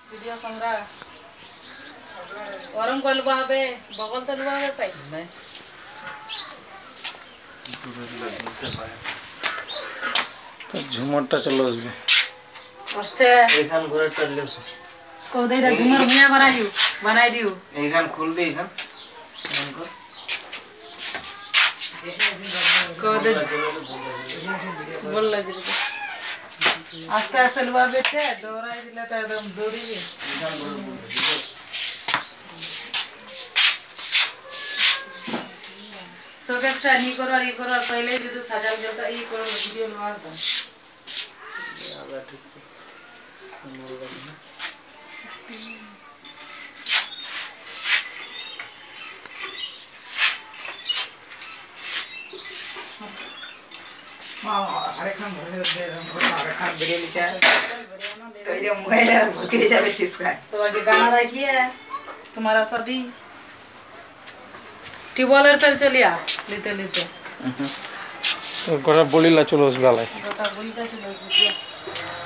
video camera गरम कर लुआ হবে बगल से लुआ হবে তাই नहीं तो झुमरटा चलो उसमें उससे एखान घोड़ा चल ले को देरा झुमर मिया बनाई दियो एखान खोल दे एखान को दे बोल लग आस्ते आस्ते लुआ बेटे दौड़ाई दिले तो एकदम दौड़ी सोकेस्टा नी करो पहले जो तो सजाल जो था ई करो वीडियो लुआ था आगा ठीक है समोल करना अरे खान वीडियो लीचा तो ये मोबाइल है भूती जावे चिप्स का तो आगे गाना रखिए तुम्हारा शादी ट्यूबवेल तल चलिया लेते लेते तो गोटा बोली ला चलो उस गाला गोटा बोली का चलो